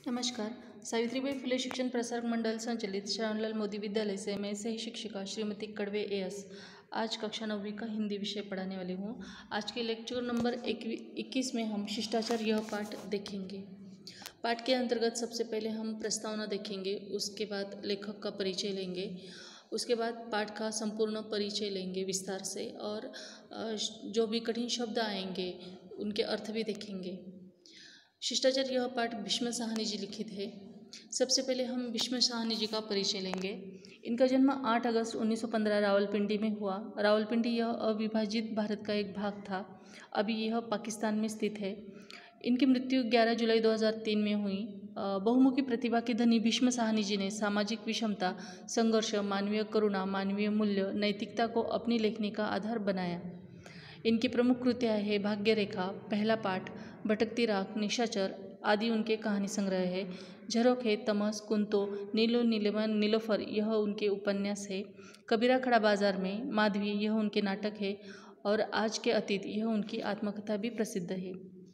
नमस्कार। सावित्रीबाई फुले शिक्षण प्रसारक मंडल संचालित श्यामलाल मोदी विद्यालय से मैं सही शिक्षिका श्रीमती कड़वे एस आज कक्षा 9वीं का हिंदी विषय पढ़ाने वाली हूँ। आज के लेक्चर नंबर 21 में हम शिष्टाचार यह पाठ देखेंगे। पाठ के अंतर्गत सबसे पहले हम प्रस्तावना देखेंगे, उसके बाद लेखक का परिचय लेंगे, उसके बाद पाठ का संपूर्ण परिचय लेंगे विस्तार से, और जो भी कठिन शब्द आएंगे उनके अर्थ भी देखेंगे। शिष्टाचार यह पाठ भीष्म साहनी जी लिखित है। सबसे पहले हम भीष्म साहनी जी का परिचय लेंगे। इनका जन्म 8 अगस्त 1915 रावलपिंडी में हुआ। रावलपिंडी यह अविभाजित भारत का एक भाग था, अभी यह पाकिस्तान में स्थित है। इनकी मृत्यु 11 जुलाई 2003 में हुई। बहुमुखी प्रतिभा के धनी भीष्म साहनी जी ने सामाजिक विषमता, संघर्ष, मानवीय करुणा, मानवीय मूल्य, नैतिकता को अपनी लेखनी का आधार बनाया। इनकी प्रमुख कृतियाँ हैं भाग्य रेखा, पहला पाठ, भटकती राख, निशाचर आदि उनके कहानी संग्रह है। झरोख है, तमस, कुंतो, नीलो नीलिमा, नीलोफर यह उनके उपन्यास है। कबीरा खड़ा बाजार में, माधवी यह उनके नाटक है, और आज के अतीत यह उनकी आत्मकथा भी प्रसिद्ध है।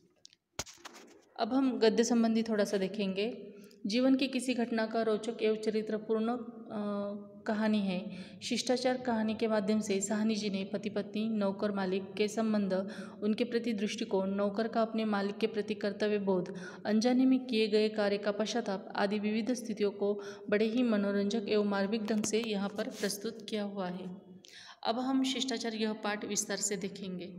अब हम गद्य संबंधी थोड़ा सा देखेंगे। जीवन की किसी घटना का रोचक एवं चरित्रपूर्ण कहानी है। शिष्टाचार कहानी के माध्यम से साहनी जी ने पति पत्नी, नौकर मालिक के संबंध, उनके प्रति दृष्टिकोण, नौकर का अपने मालिक के प्रति कर्तव्य बोध, अनजाने में किए गए कार्य का पश्चाताप आदि विविध स्थितियों को बड़े ही मनोरंजक एवं मार्मिक ढंग से यहाँ पर प्रस्तुत किया हुआ है। अब हम शिष्टाचार यह पाठ विस्तार से देखेंगे।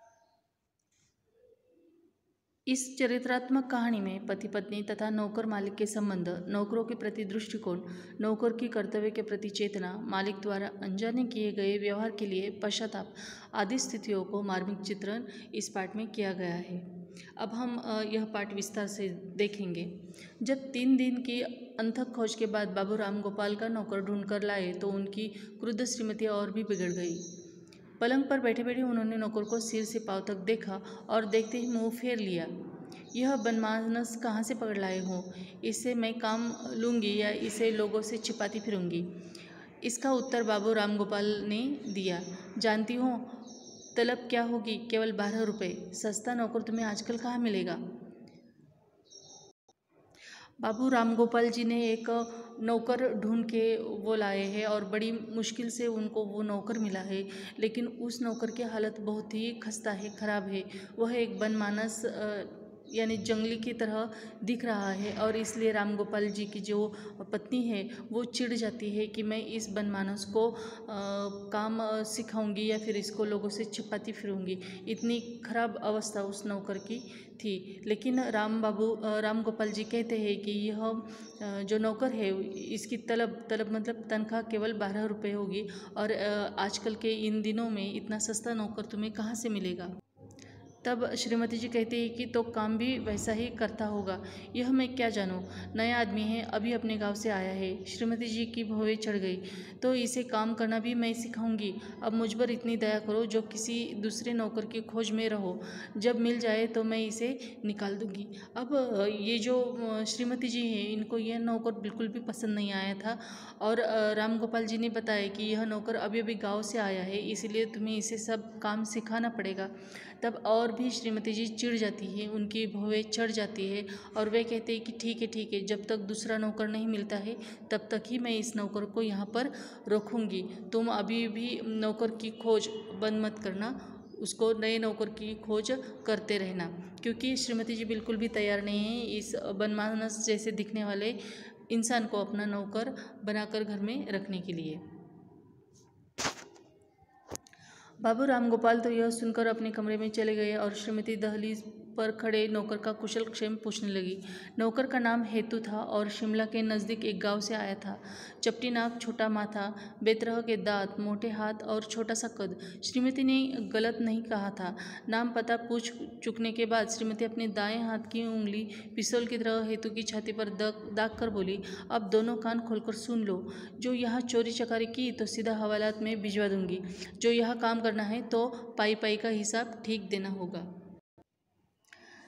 इस चरित्रात्मक कहानी में पति पत्नी तथा नौकर मालिक के संबंध, नौकरों के प्रति दृष्टिकोण, नौकर की कर्तव्य के प्रति चेतना, मालिक द्वारा अनजाने किए गए व्यवहार के लिए पश्चाताप आदि स्थितियों को मार्मिक चित्रण इस पाठ में किया गया है। अब हम यह पाठ विस्तार से देखेंगे। जब 3 दिन की अथक खोज के बाद बाबू राम गोपाल का नौकर ढूंढकर लाए तो उनकी क्रुद्ध श्रीमती और भी बिगड़ गई। पलंग पर बैठे बैठे उन्होंने नौकर को सिर से पांव तक देखा और देखते ही मुंह फेर लिया। यह बनमानस कहाँ से पकड़ लाए हो? इससे मैं काम लूँगी या इसे लोगों से छिपाती फिरूँगी? इसका उत्तर बाबू राम गोपाल ने दिया, जानती हो तलब क्या होगी? केवल 12 रुपये। सस्ता नौकर तुम्हें आजकल कहाँ मिलेगा? बाबू राम गोपाल जी ने एक नौकर ढूंढ के वो लाए हैं और बड़ी मुश्किल से उनको वो नौकर मिला है, लेकिन उस नौकर की हालत बहुत ही खस्ता है, ख़राब है। वह एक बनमानस यानी जंगली की तरह दिख रहा है, और इसलिए राम गोपाल जी की जो पत्नी है वो चिढ़ जाती है कि मैं इस बनमानस को काम सिखाऊंगी या फिर इसको लोगों से छिपाती फिरूंगी। इतनी खराब अवस्था उस नौकर की थी। लेकिन राम गोपाल जी कहते हैं कि यह जो नौकर है इसकी तलब मतलब तनख्वाह केवल 12 रुपये होगी, और आजकल के इन दिनों में इतना सस्ता नौकर तुम्हें कहाँ से मिलेगा? तब श्रीमती जी कहती है कि तो काम भी वैसा ही करता होगा। यह मैं क्या जानूँ, नया आदमी है, अभी अपने गांव से आया है। श्रीमती जी की भौवें चढ़ गई। तो इसे काम करना भी मैं सिखाऊंगी। अब मुझ पर इतनी दया करो, जो किसी दूसरे नौकर की खोज में रहो, जब मिल जाए तो मैं इसे निकाल दूंगी। अब ये जो श्रीमती जी हैं इनको यह नौकर बिल्कुल भी पसंद नहीं आया था, और राम गोपाल जी ने बताया कि यह नौकर अभी अभी गाँव से आया है, इसीलिए तुम्हें इसे सब काम सिखाना पड़ेगा। तब और भी श्रीमती जी चिढ़ जाती है, उनकी भौवें चढ़ जाती है, और वे कहते हैं कि ठीक है, जब तक दूसरा नौकर नहीं मिलता है तब तक ही मैं इस नौकर को यहाँ पर रखूँगी। तुम अभी भी नौकर की खोज बंद मत करना, उसको नए नौकर की खोज करते रहना, क्योंकि श्रीमती जी बिल्कुल भी तैयार नहीं है इस बनमानस जैसे दिखने वाले इंसान को अपना नौकर बनाकर घर में रखने के लिए। बाबू राम गोपाल तो यह सुनकर अपने कमरे में चले गए और श्रीमती दहलीज पर खड़े नौकर का कुशल क्षेम पूछने लगी। नौकर का नाम हेतु था और शिमला के नज़दीक एक गांव से आया था। चपटी नाक, छोटा माथा, बेतरह के दांत, मोटे हाथ और छोटा सा कद। श्रीमती ने गलत नहीं कहा था। नाम पता पूछ चुकने के बाद श्रीमती अपने दाएं हाथ की उंगली पिस्तौल की तरह हेतु की छाती पर दाग कर बोली, अब दोनों कान खोलकर सुन लो। जो यहाँ चोरी चकारी की तो सीधा हवालात में भिजवा दूंगी। जो यहाँ काम करना है तो पाई पाई का हिसाब ठीक देना होगा।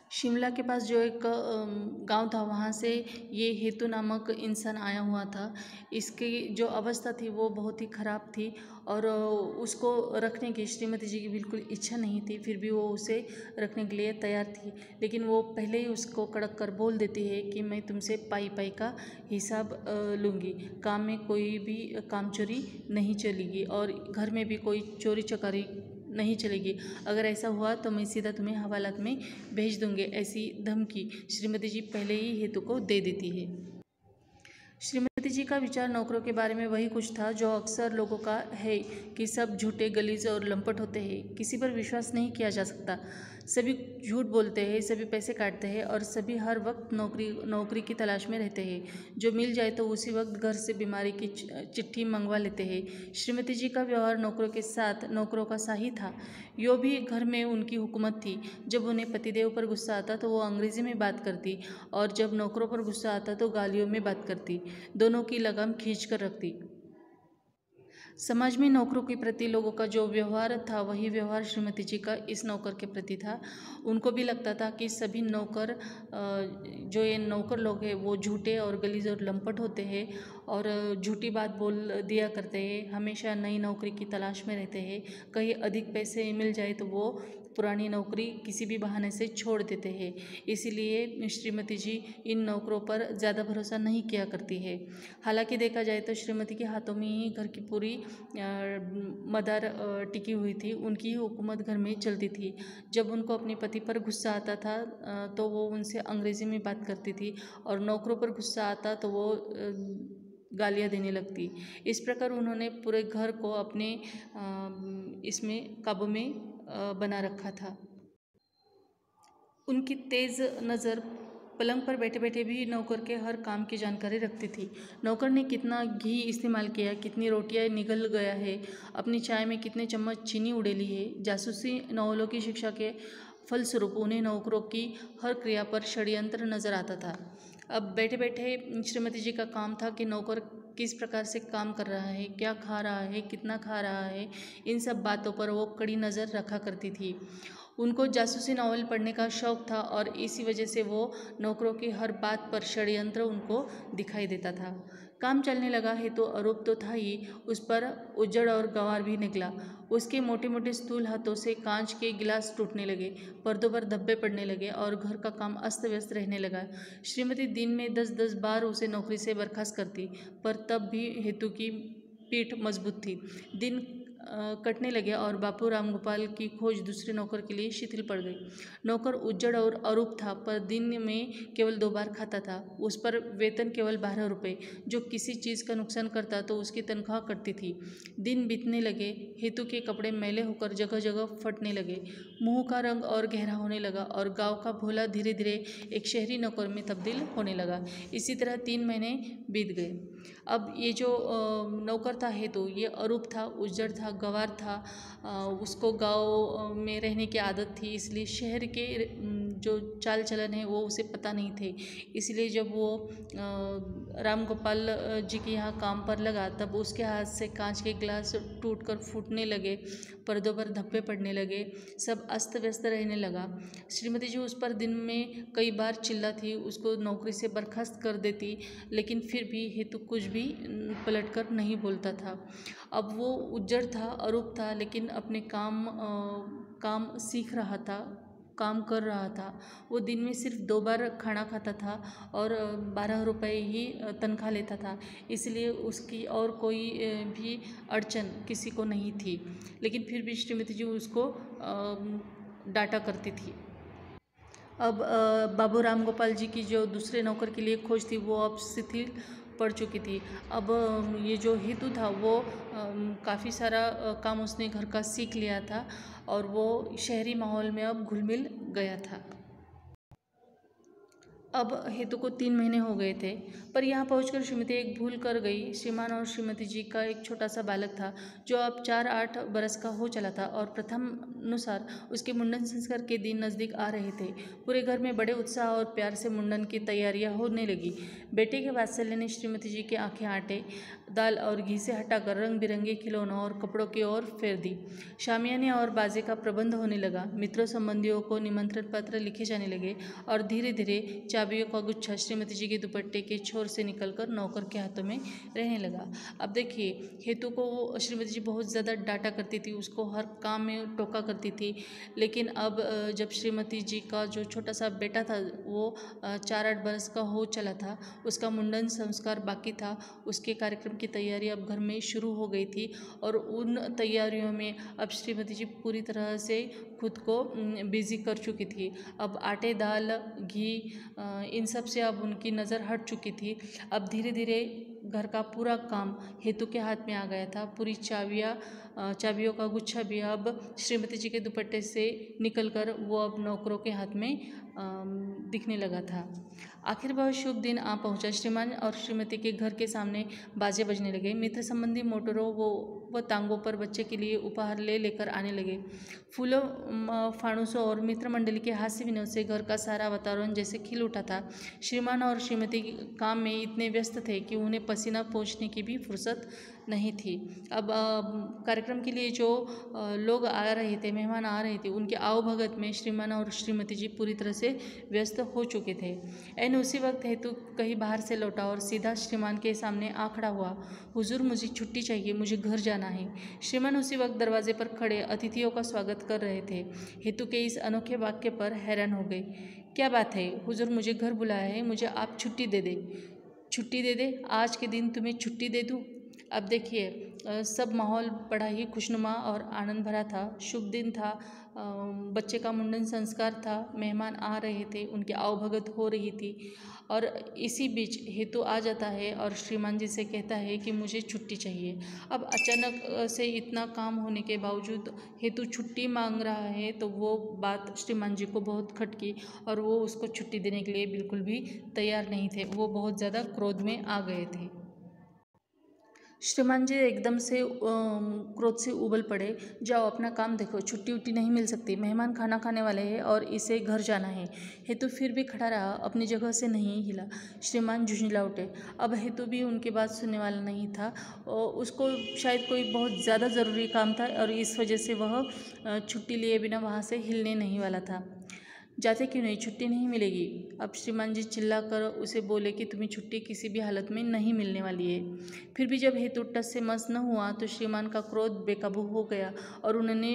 शिमला के पास जो एक गांव था, वहाँ से ये हेतु नामक इंसान आया हुआ था। इसकी जो अवस्था थी वो बहुत ही ख़राब थी और उसको रखने की श्रीमती जी की बिल्कुल इच्छा नहीं थी, फिर भी वो उसे रखने के लिए तैयार थी। लेकिन वो पहले ही उसको कड़क कर बोल देती है कि मैं तुमसे पाई पाई का हिसाब लूँगी, काम में कोई भी काम चोरी नहीं चलेगी और घर में भी कोई चोरी चकारी नहीं चलेगी। अगर ऐसा हुआ तो मैं सीधा तुम्हें हवालात में भेज दूंगे, ऐसी धमकी श्रीमती जी पहले ही हेतु को दे देती है। श्रीमती जी का विचार नौकरों के बारे में वही कुछ था जो अक्सर लोगों का है कि सब झूठे, गलीज और लंपट होते हैं, किसी पर विश्वास नहीं किया जा सकता, सभी झूठ बोलते हैं, सभी पैसे काटते हैं और सभी हर वक्त नौकरी की तलाश में रहते हैं। जो मिल जाए तो उसी वक्त घर से बीमारी की चिट्ठी मंगवा लेते हैं। श्रीमती जी का व्यवहार नौकरों के साथ नौकरों का सा ही था। यो भी घर में उनकी हुकूमत थी। जब उन्हें पतिदेव पर गुस्सा आता तो वो अंग्रेजी में बात करती और जब नौकरों पर गुस्सा आता तो गालियों में बात करती, दोनों की लगाम खींच कर रखती। समाज में नौकरों के प्रति लोगों का जो व्यवहार था वही व्यवहार श्रीमती जी का इस नौकर के प्रति था। उनको भी लगता था कि सभी नौकर, जो ये नौकर लोग हैं वो झूठे और गलीज और लंपट होते हैं और झूठी बात बोल दिया करते हैं, हमेशा नई नौकरी की तलाश में रहते हैं। कहीं अधिक पैसे मिल जाए तो वो पुरानी नौकरी किसी भी बहाने से छोड़ देते हैं। इसीलिए श्रीमती जी इन नौकरों पर ज़्यादा भरोसा नहीं किया करती है। हालांकि देखा जाए तो श्रीमती के हाथों में ही घर की पूरी मदार टिकी हुई थी, उनकी ही हुकूमत घर में चलती थी। जब उनको अपने पति पर गुस्सा आता था तो वो उनसे अंग्रेज़ी में बात करती थी और नौकरों पर गुस्सा आता तो वो गालियाँ देने लगती। इस प्रकार उन्होंने पूरे घर को अपने इसमें काबू में बना रखा था। उनकी तेज़ नज़र पलंग पर बैठे बैठे भी नौकर के हर काम की जानकारी रखती थी। नौकर ने कितना घी इस्तेमाल किया, कितनी रोटियां निगल गया है, अपनी चाय में कितने चम्मच चीनी उड़ेली है। जासूसी नौलों की शिक्षा के फलस्वरूप उन्हें नौकरों की हर क्रिया पर षड्यंत्र नजर आता था। अब बैठे बैठे श्रीमती जी का काम था कि नौकर किस प्रकार से काम कर रहा है, क्या खा रहा है, कितना खा रहा है, इन सब बातों पर वो कड़ी नज़र रखा करती थी। उनको जासूसी नावल पढ़ने का शौक था और इसी वजह से वो नौकरों की हर बात पर षड्यंत्र उनको दिखाई देता था। काम चलने लगा है तो अरूप तो था ही, उस पर उजड़ और गंवार भी निकला। उसके मोटे मोटे स्थूल हाथों से कांच के गिलास टूटने लगे, पर्दों पर धब्बे पड़ने लगे और घर का काम अस्त व्यस्त रहने लगा। श्रीमती दिन में 10-10 बार उसे नौकरी से बर्खास्त करती, पर तब भी हेतु की पीठ मजबूत थी। दिन कटने लगे और बापू रामगोपाल की खोज दूसरे नौकर के लिए शिथिल पड़ गई। नौकर उज्जड़ और अरूप था, पर दिन में केवल 2 बार खाता था। उस पर वेतन केवल 12 रुपये, जो किसी चीज़ का नुकसान करता तो उसकी तनख्वाह कटती थी। दिन बीतने लगे, हेतु के कपड़े मैले होकर जगह जगह फटने लगे, मुंह का रंग और गहरा होने लगा और गाँव का भोला धीरे धीरे एक शहरी नौकर में तब्दील होने लगा। इसी तरह 3 महीने बीत गए। अब ये जो नौकर था हेतु, ये अरूप था, उज्जड़ था, गंवार था, उसको गांव में रहने की आदत थी, इसलिए शहर के जो चाल चलन है वो उसे पता नहीं थे। इसलिए जब वो राम गोपाल जी के यहाँ काम पर लगा तब उसके हाथ से कांच के गिलास टूटकर फूटने लगे, पर्दों पर धब्बे पड़ने लगे, सब अस्त व्यस्त रहने लगा। श्रीमती जी उस पर दिन में कई बार चिल्लाती, उसको नौकरी से बर्खास्त कर देती, लेकिन फिर भी हेतु कुछ भी पलटकर नहीं बोलता था। अब वो उज्जड़ था, अरूप था, लेकिन अपने काम सीख रहा था, काम कर रहा था। वो दिन में सिर्फ 2 बार खाना खाता था और 12 रुपये ही तनख्वाह लेता था, इसलिए उसकी और कोई भी अड़चन किसी को नहीं थी। लेकिन फिर भी श्रीमती जी उसको डांटा करती थी। अब बाबू राम गोपाल जी की जो दूसरे नौकर के लिए खोज थी वो अब शिथिल पड़ चुकी थी। अब ये जो हेतु था वो काफ़ी सारा काम उसने घर का सीख लिया था और वो शहरी माहौल में अब घुल मिल गया था। अब हेतु को 3 महीने हो गए थे, पर यहाँ पहुंचकर श्रीमती एक भूल कर गई। श्रीमान और श्रीमती जी का एक छोटा सा बालक था जो अब 4-8 बरस का हो चला था और प्रथम अनुसार उसके मुंडन संस्कार के दिन नज़दीक आ रहे थे। पूरे घर में बड़े उत्साह और प्यार से मुंडन की तैयारियां होने लगी। बेटे के वात्सल्य ने श्रीमती जी की आंखें आटे दाल और घी से हटाकर रंग बिरंगे खिलौनों और कपड़ों की ओर फेर दी। शामियाने और बाजे का प्रबंध होने लगा। मित्रों संबंधियों को निमंत्रण पत्र लिखे जाने लगे और धीरे धीरे चाबियों का गुच्छा श्रीमती जी के दुपट्टे के छोर से निकलकर नौकर के हाथों में रहने लगा। अब देखिए, हेतु को श्रीमती जी बहुत ज़्यादा डांटा करती थी, उसको हर काम में टोका करती थी। लेकिन अब जब श्रीमती जी का जो छोटा सा बेटा था वो 4-8 बरस का हो चला था, उसका मुंडन संस्कार बाकी था, उसके कार्यक्रम की तैयारी अब घर में शुरू हो गई थी और उन तैयारियों में अब श्रीमती जी पूरी तरह से खुद को बिजी कर चुकी थी। अब आटे, दाल, घी इन सब से अब उनकी नज़र हट चुकी थी। अब धीरे धीरे घर का पूरा काम हेतु के हाथ में आ गया था। पूरी चाबियों का गुच्छा भी अब श्रीमती जी के दुपट्टे से निकलकर वो अब नौकरों के हाथ में दिखने लगा था। आखिर वह शुभ दिन आ पहुंचा। श्रीमान और श्रीमती के घर के सामने बाजे बजने लगे। मित्र संबंधी मोटरों व तांगों पर बच्चे के लिए उपहार लेकर आने लगे। फूलों, फानुसों और मित्र मंडली के हास्य विनोद से घर का सारा वातावरण जैसे खिल उठा था। श्रीमान और श्रीमती काम में इतने व्यस्त थे कि उन्हें पसीना पोंछने की भी फुर्सत नहीं थी। अब कार्यक्रम के लिए जो लोग आ रहे थे, मेहमान आ रहे थे, उनके आवभगत में श्रीमान और श्रीमती जी पूरी तरह से व्यस्त हो चुके थे। एन उसी वक्त हेतु कहीं बाहर से लौटा और सीधा श्रीमान के सामने आ खड़ा हुआ। हुजूर, मुझे छुट्टी चाहिए, मुझे घर जाना है। श्रीमान उसी वक्त दरवाजे पर खड़े अतिथियों का स्वागत कर रहे थे। हेतु के इस अनोखे वाक्य पर हैरान हो गए। क्या बात है हुजूर, मुझे घर बुलाया है, मुझे आप छुट्टी दे दे। छुट्टी दे दे? आज के दिन तुम्हें छुट्टी दे दूँ? अब देखिए, सब माहौल बड़ा ही खुशनुमा और आनंद भरा था। शुभ दिन था, बच्चे का मुंडन संस्कार था, मेहमान आ रहे थे, उनकी आवभगत हो रही थी और इसी बीच हेतु आ जाता है और श्रीमान जी से कहता है कि मुझे छुट्टी चाहिए। अब अचानक से इतना काम होने के बावजूद हेतु छुट्टी मांग रहा है, तो वो बात श्रीमान जी को बहुत खटकी और वो उसको छुट्टी देने के लिए बिल्कुल भी तैयार नहीं थे। वो बहुत ज़्यादा क्रोध में आ गए थे। श्रीमान जी एकदम से क्रोध से उबल पड़े। जाओ अपना काम देखो, छुट्टी उट्टी नहीं मिल सकती, मेहमान खाना खाने वाले हैं और इसे घर जाना है। हेतु फिर भी खड़ा रहा, अपनी जगह से नहीं हिला। श्रीमान झुंझला उठे। अब हेतु भी उनकी बात सुनने वाला नहीं था। उसको शायद कोई बहुत ज़्यादा ज़रूरी काम था और इस वजह से वह छुट्टी लिए बिना वहाँ से हिलने नहीं वाला था। जाते क्यों नहीं, छुट्टी नहीं मिलेगी। अब श्रीमान जी चिल्ला कर उसे बोले कि तुम्हें छुट्टी किसी भी हालत में नहीं मिलने वाली है। फिर भी जब हेतु टस से मस न हुआ तो श्रीमान का क्रोध बेकाबू हो गया और उन्होंने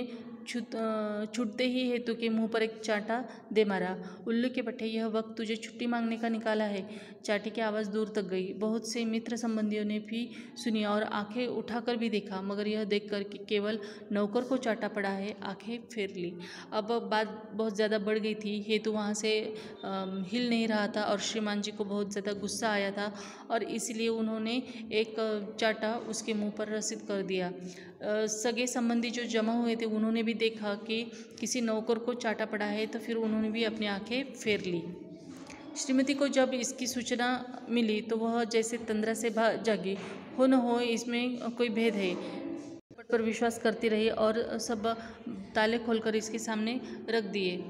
छूटते ही हेतु के मुंह पर एक चांटा दे मारा। उल्लू के पट्टे, यह वक्त तुझे छुट्टी मांगने का निकाला है। चांटे की आवाज़ दूर तक गई। बहुत से मित्र संबंधियों ने भी सुनी और आंखें उठाकर भी देखा, मगर यह देखकर कि केवल नौकर को चांटा पड़ा है, आंखें फेर ली। अब बात बहुत ज़्यादा बढ़ गई थी। हेतु वहाँ से हिल नहीं रहा था और श्रीमान जी को बहुत ज़्यादा गुस्सा आया था और इसलिए उन्होंने एक चांटा उसके मुंह पर रसीद कर दिया। सगे संबंधी जो जमा हुए थे उन्होंने भी देखा कि किसी नौकर को चांटा पड़ा है, तो फिर उन्होंने भी अपनी आंखें फेर ली। श्रीमती को जब इसकी सूचना मिली तो वह जैसे तंद्रा से जागी। हो न हो इसमें कोई भेद है, पर विश्वास करती रही और सब ताले खोलकर इसके सामने रख दिए।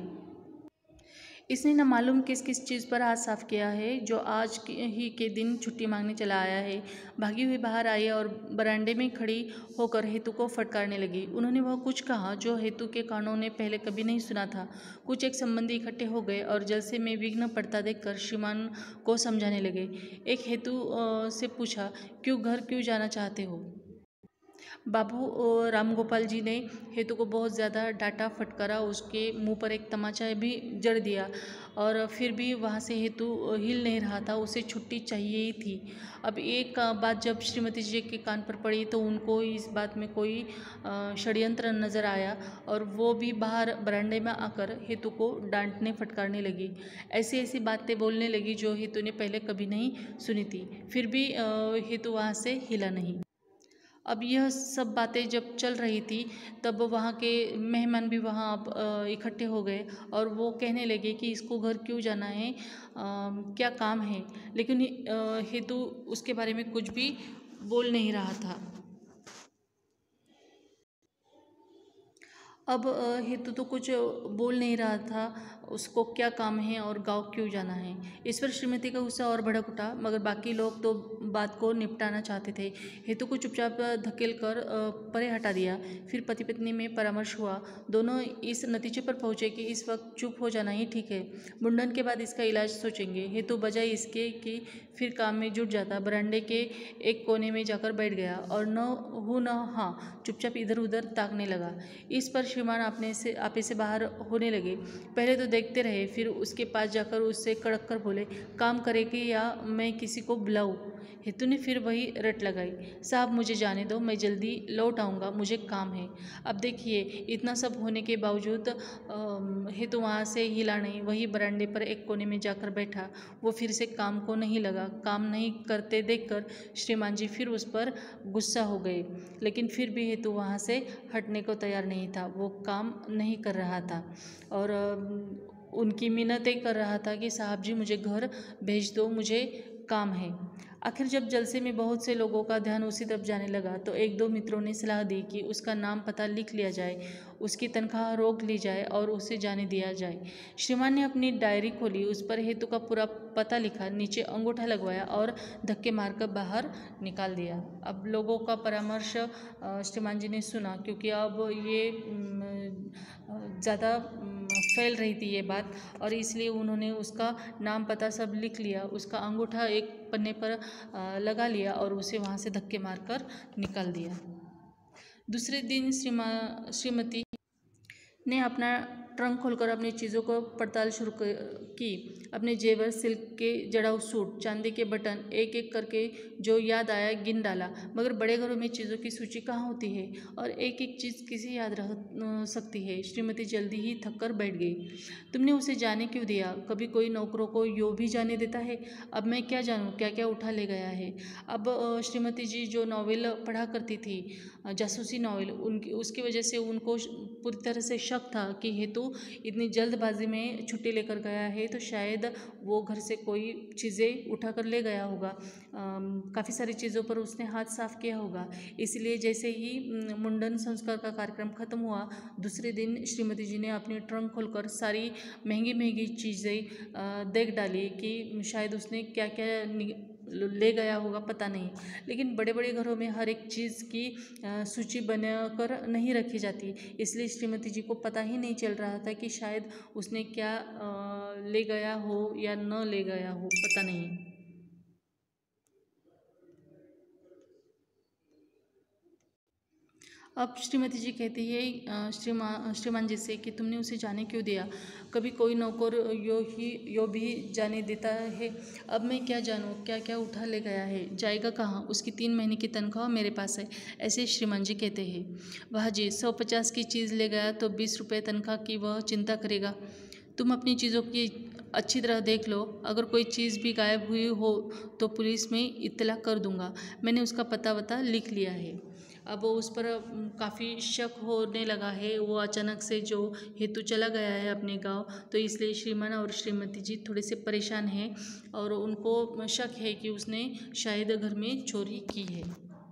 इसने न मालूम किस किस चीज़ पर हाथ साफ किया है, जो आज ही के दिन छुट्टी मांगने चला आया है। भागी हुई बाहर आई और बरामदे में खड़ी होकर हेतु को फटकारने लगी। उन्होंने वह कुछ कहा जो हेतु के कानों ने पहले कभी नहीं सुना था। कुछ एक संबंधी इकट्ठे हो गए और जलसे में विघ्न पड़ता देखकर श्रीमान को समझाने लगे। एक हेतु से पूछा, घर क्यों जाना चाहते हो? बाबू रामगोपाल जी ने हेतु को बहुत ज़्यादा डांटा, फटकारा, उसके मुंह पर एक तमाचा भी जड़ दिया और फिर भी वहाँ से हेतु हिल नहीं रहा था। उसे छुट्टी चाहिए ही थी। अब एक बात जब श्रीमती जी के कान पर पड़ी तो उनको इस बात में कोई षड्यंत्र नज़र आया और वो भी बाहर बरामदे में आकर हेतु को डांटने फटकारने लगी। ऐसी ऐसी बातें बोलने लगी जो हेतु ने पहले कभी नहीं सुनी थी। फिर भी हेतु वहाँ से हिला नहीं। अब यह सब बातें जब चल रही थी तब वहाँ के मेहमान भी वहाँ अब इकट्ठे हो गए और वो कहने लगे कि इसको घर क्यों जाना है, क्या काम है। लेकिन हेतु उसके बारे में कुछ भी बोल नहीं रहा था। अब हेतु तो कुछ बोल नहीं रहा था उसको क्या काम है और गांव क्यों जाना है। इस पर श्रीमती का गुस्सा और भड़क उठा, मगर बाकी लोग तो बात को निपटाना चाहते थे। हेतु को चुपचाप धकेल कर परे हटा दिया। फिर पति पत्नी में परामर्श हुआ। दोनों इस नतीजे पर पहुंचे कि इस वक्त चुप हो जाना ही ठीक है। मुंडन के बाद इसका इलाज सोचेंगे। हेतु बजाय इसके कि फिर काम में जुट जाता, बरामदे के एक कोने में जाकर बैठ गया और न हूँ न हाँ चुपचाप इधर उधर ताकने लगा। इस पर श्रीमान आपे से बाहर होने लगे। पहले तो देखते रहे, फिर उसके पास जाकर उससे कड़क कर बोले, काम करेगी या मैं किसी को बुलाऊं। हेतु ने फिर वही रट लगाई, साहब मुझे जाने दो, मैं जल्दी लौट आऊँगा, मुझे काम है। अब देखिए, इतना सब होने के बावजूद हेतु वहाँ से हिला नहीं, वही बरामदे पर एक कोने में जाकर बैठा। वो फिर से काम को नहीं लगा। काम नहीं करते देखकर श्रीमान जी फिर उस पर गुस्सा हो गए, लेकिन फिर भी हेतु वहाँ से हटने को तैयार नहीं था। वो काम नहीं कर रहा था और उनकी मिन्नतें कर रहा था कि साहब जी मुझे घर भेज दो, मुझे काम है। आखिर जब जलसे में बहुत से लोगों का ध्यान उसी तरफ जाने लगा तो एक दो मित्रों ने सलाह दी कि उसका नाम पता लिख लिया जाए, उसकी तनख्वाह रोक ली जाए और उसे जाने दिया जाए। श्रीमान ने अपनी डायरी खोली, उस पर हेतु का पूरा पता लिखा, नीचे अंगूठा लगवाया और धक्के मारकर बाहर निकाल दिया। अब लोगों का परामर्श श्रीमान जी ने सुना, क्योंकि अब ये ज़्यादा फैल रही थी ये बात, और इसलिए उन्होंने उसका नाम पता सब लिख लिया, उसका अंगूठा एक पन्ने पर लगा लिया और उसे वहाँ से धक्के मारकर निकाल दिया। दूसरे दिन श्रीमती ने अपना ट्रंक खोलकर अपनी चीज़ों को पड़ताल शुरू की। अपने जेवर, सिल्क के जड़ाऊ सूट, चांदी के बटन एक एक करके जो याद आया गिन डाला। मगर बड़े घरों में चीज़ों की सूची कहाँ होती है और एक एक चीज़ किसे याद रह सकती है। श्रीमती जल्दी ही थक कर बैठ गई। तुमने उसे जाने क्यों दिया? कभी कोई नौकरों को यो भी जाने देता है? अब मैं क्या जानूँ क्या क्या उठा ले गया है। अब श्रीमती जी जो नॉवेल पढ़ा करती थी, जासूसी नॉवेल, उनकी उसकी वजह से उनको पूरी तरह से शक था कि हेतु इतनी जल्दबाजी में छुट्टी लेकर गया है, तो शायद वो घर से कोई चीज़ें उठा कर ले गया होगा। काफ़ी सारी चीज़ों पर उसने हाथ साफ किया होगा। इसलिए जैसे ही मुंडन संस्कार का कार्यक्रम खत्म हुआ, दूसरे दिन श्रीमती जी ने अपनी ट्रंक खोलकर सारी महंगी महंगी चीज़ें देख डाली कि शायद उसने क्या क्या ले गया होगा, पता नहीं। लेकिन बड़े बड़े घरों में हर एक चीज़ की सूची बनाकर नहीं रखी जाती, इसलिए श्रीमती जी को पता ही नहीं चल रहा था कि शायद उसने क्या ले गया हो या न ले गया हो, पता नहीं। अब श्रीमती जी कहती है श्रीमान जी से कि तुमने उसे जाने क्यों दिया? कभी कोई नौकर यो भी जाने देता है? अब मैं क्या जानूँ क्या क्या उठा ले गया है, जाएगा कहाँ? उसकी 3 महीने की तनख्वाह मेरे पास है, ऐसे श्रीमान जी कहते हैं। वाह जी, 150 की चीज़ ले गया तो 20 रुपये तनख्वाह की वह चिंता करेगा। तुम अपनी चीज़ों की अच्छी तरह देख लो, अगर कोई चीज़ भी गायब हुई हो तो पुलिस में इत्तला कर दूंगा। मैंने उसका पता वता लिख लिया है। अब उस पर काफ़ी शक होने लगा है। वो अचानक से जो हेतु चला गया है अपने गांव, तो इसलिए श्रीमान और श्रीमती जी थोड़े से परेशान हैं और उनको शक है कि उसने शायद घर में चोरी की है।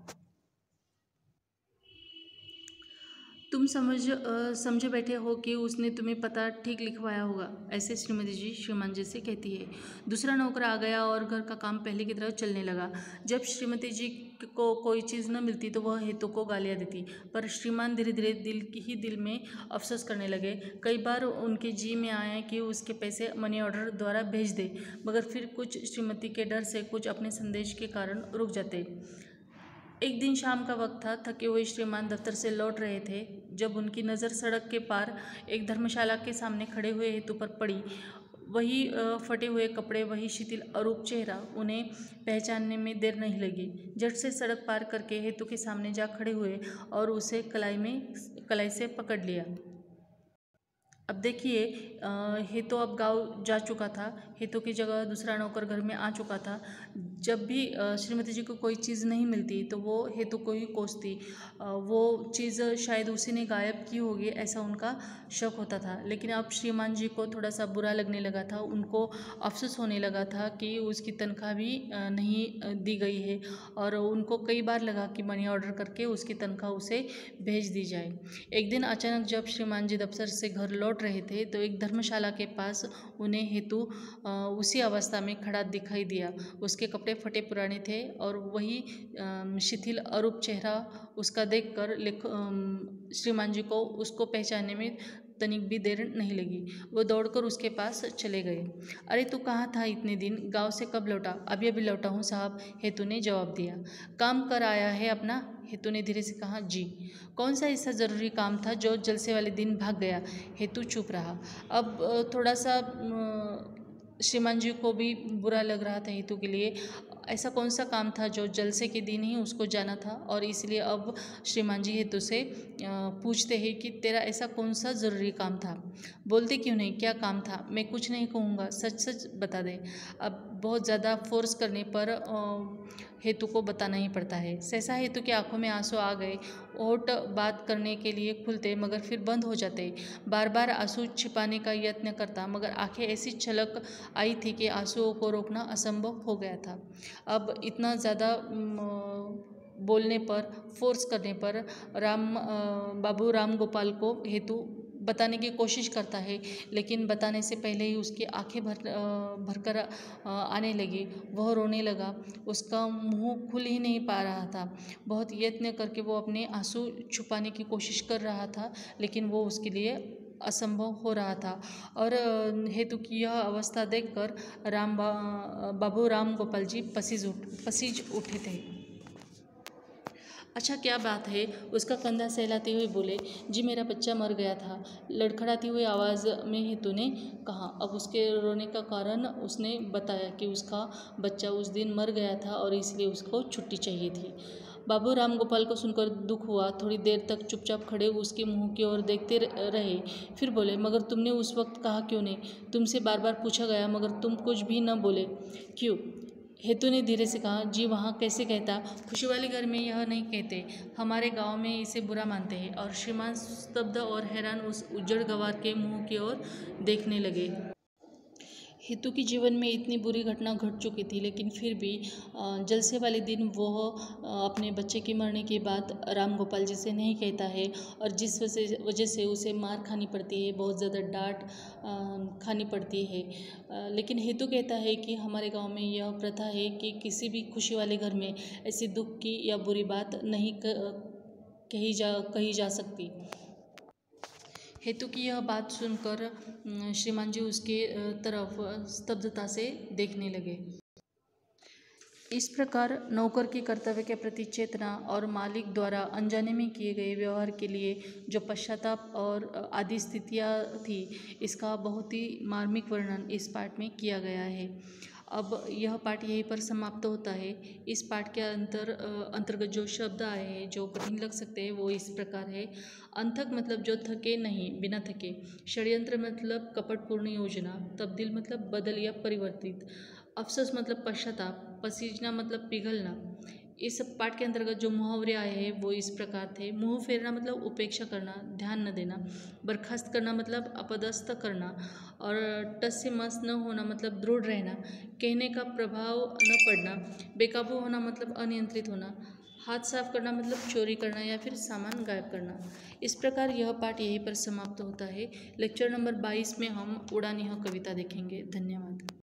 तुम समझे बैठे हो कि उसने तुम्हें पता ठीक लिखवाया होगा, ऐसे श्रीमती जी श्रीमान जी से कहती है। दूसरा नौकर आ गया और घर का काम पहले की तरह चलने लगा। जब श्रीमती जी को कोई चीज़ न मिलती तो वह हेतु को गालियाँ देती, पर श्रीमान धीरे धीरे दिल में अफसोस करने लगे। कई बार उनके जी में आया कि उसके पैसे मनी ऑर्डर द्वारा भेज दे, मगर फिर कुछ श्रीमती के डर से, कुछ अपने संदेश के कारण रुक जाते। एक दिन शाम का वक्त था, थके हुए श्रीमान दफ्तर से लौट रहे थे जब उनकी नज़र सड़क के पार एक धर्मशाला के सामने खड़े हुए हेतु पर पड़ी। वही फटे हुए कपड़े, वही शिथिल अरूप चेहरा, उन्हें पहचानने में देर नहीं लगी। झट से सड़क पार करके हेतु के सामने जा खड़े हुए और उसे कलाई से पकड़ लिया। अब देखिए, हेतु अब गांव जा चुका था। हेतु की जगह दूसरा नौकर घर में आ चुका था। जब भी श्रीमती जी को कोई चीज़ नहीं मिलती तो वो हेतु को ही कोसती। वो चीज़ शायद उसी ने गायब की होगी, ऐसा उनका शक होता था। लेकिन अब श्रीमान जी को थोड़ा सा बुरा लगने लगा था। उनको अफसोस होने लगा था कि उसकी तनख्वाह भी नहीं दी गई है, और उनको कई बार लगा कि मनी ऑर्डर करके उसकी तनख्वाह उसे भेज दी जाए। एक दिन अचानक जब श्रीमान जी दफ्तर से घर लौट लौट रहे थे तो एक धर्मशाला के पास उन्हें हेतु उसी अवस्था में खड़ा दिखाई दिया। उसके कपड़े फटे पुराने थे और वही शिथिल अरूप चेहरा उसका देखकर श्रीमान जी को उसको पहचानने में तनिक भी देर नहीं लगी। वो दौड़कर उसके पास चले गए। अरे तू कहाँ था इतने दिन? गांव से कब लौटा? अभी अभी लौटा हूँ साहब, हेतु ने जवाब दिया। काम कर आया है अपना? हेतु ने धीरे से कहा। जी। कौन सा ऐसा ज़रूरी काम था जो जलसे वाले दिन भाग गया? हेतु चुप रहा। अब थोड़ा सा श्रीमान जी को भी बुरा लग रहा था हेतु के लिए। ऐसा कौन सा काम था जो जलसे के दिन ही उसको जाना था, और इसलिए अब श्रीमान जी हेतु से पूछते हैं कि तेरा ऐसा कौन सा ज़रूरी काम था? बोलते क्यों नहीं, क्या काम था? मैं कुछ नहीं कहूँगा, सच सच बता दे। अब बहुत ज़्यादा फोर्स करने पर हेतु को बताना ही पड़ता है। सहसा हेतु की आंखों में आंसू आ गए। होठ बात करने के लिए खुलते मगर फिर बंद हो जाते। बार बार आंसू छिपाने का यत्न करता मगर आंखें ऐसी छलक आई थी कि आंसुओं को रोकना असंभव हो गया था। अब इतना ज़्यादा बोलने पर, फोर्स करने पर बाबू राम गोपाल को हेतु बताने की कोशिश करता है, लेकिन बताने से पहले ही उसकी आंखें भरकर आने लगी। वह रोने लगा। उसका मुंह खुल ही नहीं पा रहा था। बहुत यत्न करके वो अपने आंसू छुपाने की कोशिश कर रहा था, लेकिन वो उसके लिए असंभव हो रहा था। और हेतु की यह अवस्था देखकर बाबू राम गोपाल जी पसीज उठे थे। अच्छा क्या बात है? उसका कंधा सहलाते हुए बोले। जी मेरा बच्चा मर गया था, लड़खड़ाती हुई आवाज़ में हेतु ने कहा। अब उसके रोने का कारण उसने बताया कि उसका बच्चा उस दिन मर गया था और इसलिए उसको छुट्टी चाहिए थी। बाबू राम गोपाल को सुनकर दुख हुआ। थोड़ी देर तक चुपचाप खड़े उसके मुंह की ओर देखते रहे। फिर बोले, मगर तुमने उस वक्त कहा क्यों नहीं? तुमसे बार बार पूछा गया मगर तुम कुछ भी न बोले, क्यों? हेतु ने धीरे से कहा। जी वहाँ कैसे कहता, खुशी वाले घर में यह नहीं कहते, हमारे गांव में इसे बुरा मानते हैं। और श्रीमान स्तब्ध और हैरान उस उज्जड़ गवार के मुंह की ओर देखने लगे। हेतु की जीवन में इतनी बुरी घटना घट चुकी थी, लेकिन फिर भी जलसे वाले दिन वो अपने बच्चे के मरने के बाद राम गोपाल जी से नहीं कहता है, और जिस वजह से उसे मार खानी पड़ती है, बहुत ज़्यादा डांट खानी पड़ती है। लेकिन हेतु कहता है कि हमारे गांव में यह प्रथा है कि किसी भी खुशी वाले घर में ऐसी दुख की या बुरी बात नहीं कही जा सकती। हेतु की यह बात सुनकर श्रीमान जी उसके तरफ स्तब्धता से देखने लगे। इस प्रकार नौकर की कर्तव्य के प्रति चेतना और मालिक द्वारा अनजाने में किए गए व्यवहार के लिए जो पश्चाताप और आदि स्थितियाँ थी, इसका बहुत ही मार्मिक वर्णन इस पाठ में किया गया है। अब यह पाठ यहीं पर समाप्त होता है। इस पाठ के अंतर्गत जो शब्द आए हैं जो कठिन लग सकते हैं वो इस प्रकार है। अंतक मतलब जो थके नहीं, बिना थके। षड्यंत्र मतलब कपटपूर्ण योजना। तब्दील मतलब बदल या परिवर्तित। अफसोस मतलब पश्चाताप। पसीजना मतलब पिघलना। इस पाठ के अंतर्गत जो मुहावरे आए हैं वो इस प्रकार थे। मुंह फेरना मतलब उपेक्षा करना, ध्यान न देना। बर्खास्त करना मतलब अपदस्थ करना। और टस से मस न होना मतलब दृढ़ रहना। कहने का प्रभाव न पड़ना। बेकाबू होना मतलब अनियंत्रित होना। हाथ साफ करना मतलब चोरी करना या फिर सामान गायब करना। इस प्रकार यह पाठ यहीं पर समाप्त होता है। लेक्चर नंबर 22 में हम उड़ान यह कविता देखेंगे। धन्यवाद।